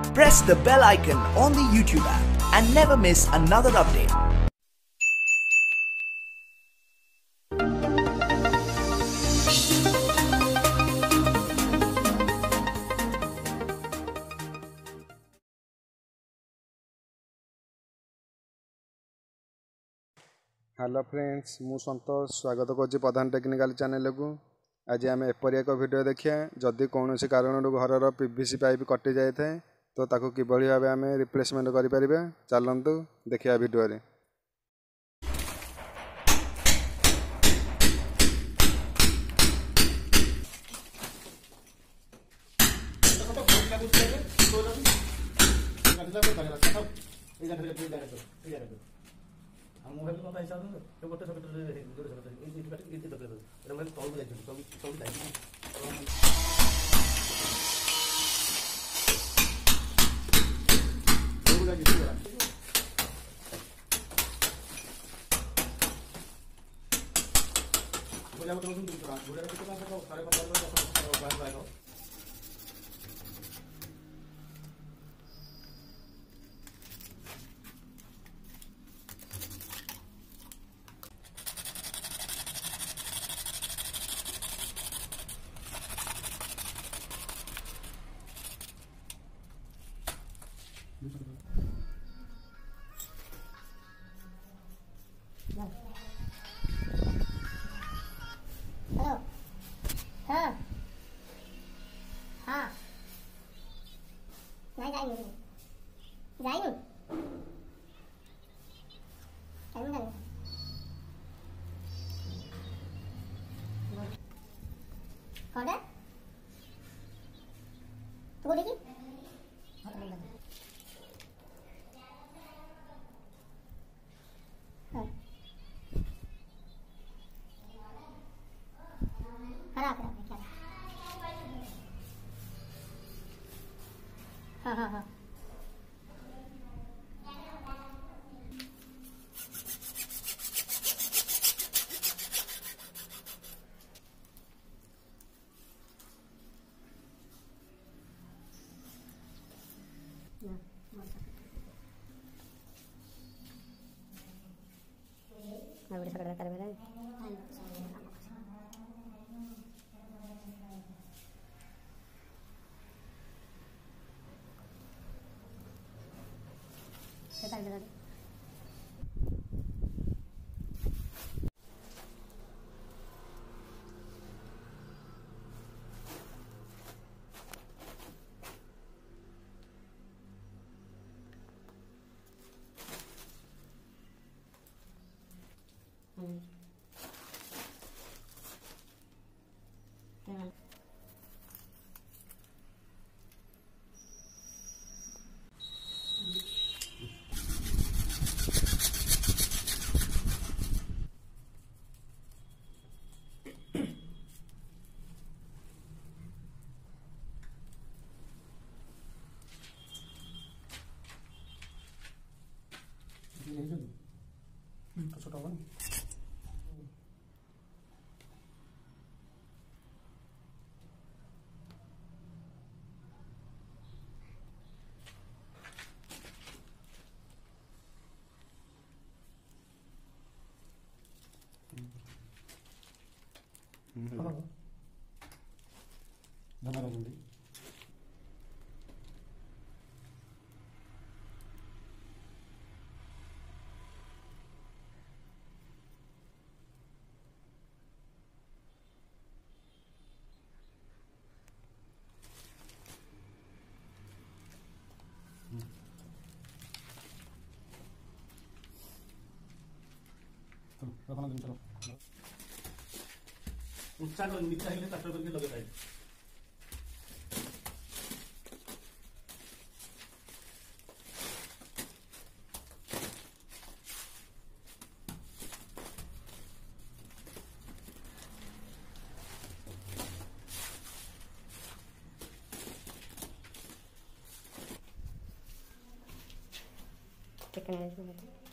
Press the bell icon on the YouTube app and never miss another update. Hello friends मु संतोष स्वागत करुच्ची प्रधान technical channel को। आज आम एपरी एक वीडियो देखिए जदि कौन कारण घर पीवीसी पाइप कटि जाए तो ताको किभली भाव आम रिप्लेसमेंट करें चलतु देखिए वीडियो रे। मोबाइल कौन हिसाब से तो गोटे सॉकेट रे गोटे सॉकेट ए काट के दे दे एटा मोबाइल तौल जाय सब जाय बोला तो तुम बोला तो कितना सारे पता है हेलो हाँ हाँ नहीं जाइए जाइए कहीं नहीं कौन है तू बोलेगी हाँ खराब है क्या हाँ हाँ हाँ मैं बड़ी सकड़ कर मेरा सेटा दे छोटा हुआ चलो उत्साह नीचे आगे ट्रैक्टर करके लगे जाए टेक्नोलॉजी